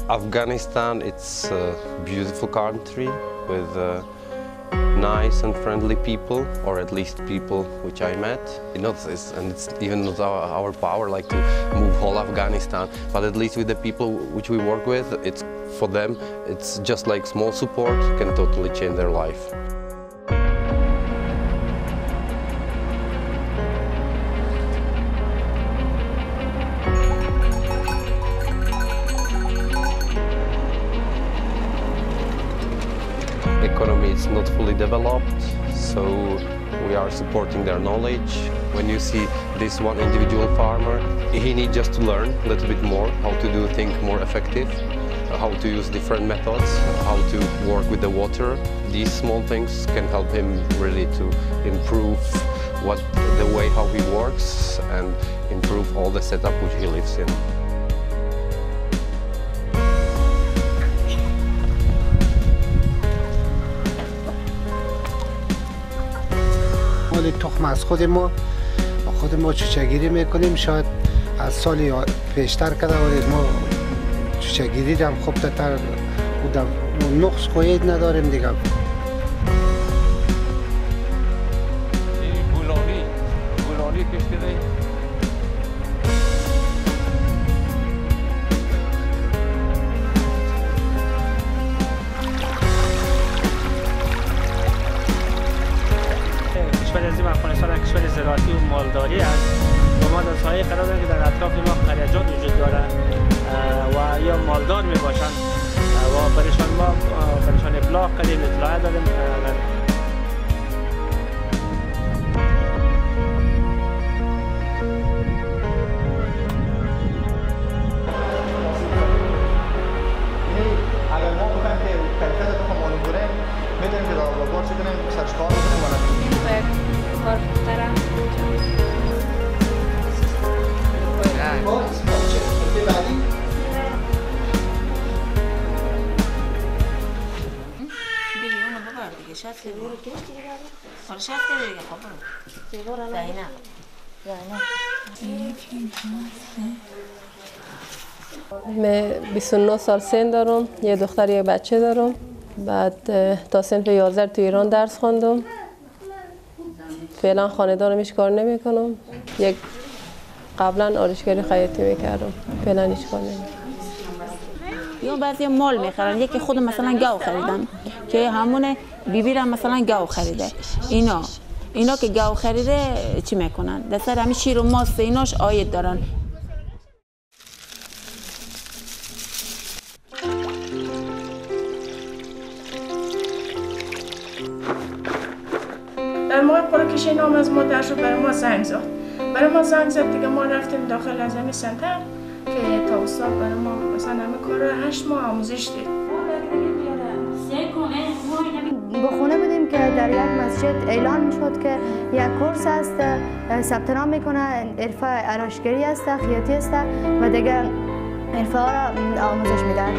Afghanistan, it's a beautiful country with nice and friendly people, or at least people which I met. It's even not our power like to move whole Afghanistan, but at least with the people which we work with, it's for them, it's just like small support can totally change their life. Economy is not fully developed, so we are supporting their knowledge. When you see this one individual farmer, he needs just to learn a little bit more how to do things more effective, how to use different methods, how to work with the water. These small things can help him really to improve the way how he works and improve all the setup which he lives in. مال تخم از خود ما چوچه‌گیری میکنیم. شاید از سالی پیشتر کرده ولی ما چوچه‌گیری هم خوب تر بودم. نقص خوید نداریم دیگه. گلانی کشیده. کشور عزیز افغانستان کشور زراعتی و مالداری است و ما در سایه قرار داریم که در اطراف ما قریجات وجود دارد و یا مالدار می باشند و برشان ابلاغ کردیم، اطلاع دادیم. اگر ما بخوایم که کیفیت تخم معلوم کنیم میتونیم که لابراتوار چه کنیم سرچکار بکنیم من 29 سال سن دارم، یه دختر یه بچه دارم. بعد تا صنف 11 تو ایران درس خواندم. فعلا خانه‌دارم هیچ کار نمی‌کنم. قبلا آرایشگری خیاطی می‌کردم. فعلا هیچ کار نمی‌کنم. یا بعضی مال می‌خرن، یکی خود مثلا گاو خریدن که همون بیبیرم مثلا گاو خریده. اینا که گاو خریده چی میکنن؟ در سر همین شیر و ماست ایناش عاید دارن. در موقع قرعه کشی نام از مادر شد برای ما زنگ زد دیگه ما رفتیم داخل از همین سنتر که تا استاد برای ما مثلا همه کار 8 ماه آموزش دید. با خونه بودیم که در یک مسجد اعلان میشد که یک کورس است، ثبت نام میکنه، حرفه آرایشگری است، خیاطی است و دیگه حرفه ها را آموزش میدن.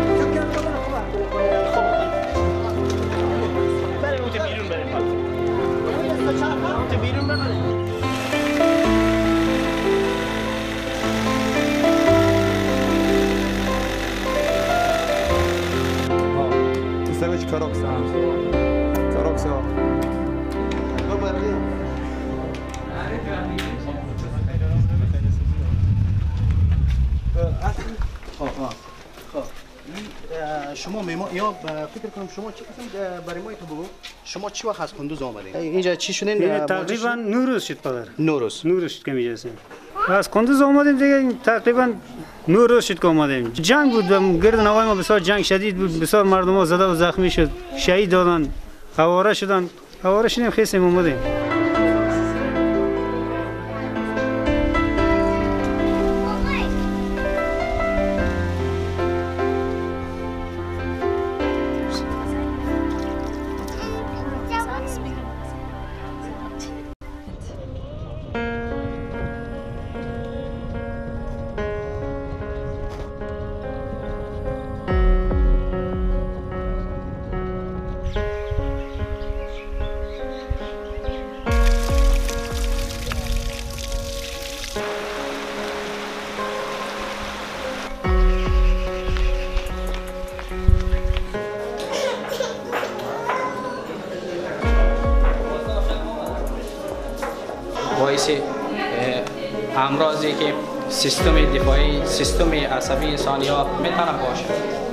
Ставить коробку. Коробку. شما یا فکر کنم شما چی قسم برای ما تو بگو شما چی وقت از کندوز آمدین اینجا چی شدین؟ تقریبا 9 روز شد پدر. 9 روز شد که میرسیم. از کندوز آمدیم دیگه تقریبا 9 روز شد که آمدیم. جنگ بود گرد نوای ما بسیار جنگ شدید بود، بسیار مردم ها زده و زخمی شد، شهید دادن، آواره شدیم خیسیم اومدیم. باعث امراضی که سیستم دفاعی سیستم عصبی انسانی ها میتونه باشه.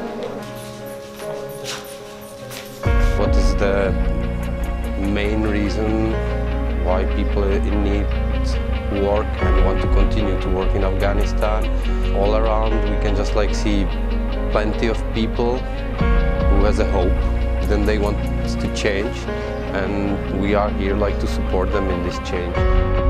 What is the main reason why people need work and want to continue to work in Afghanistan? All around we can just like see plenty of people who has a hope, then they want to change, and we are here like to support them in this change.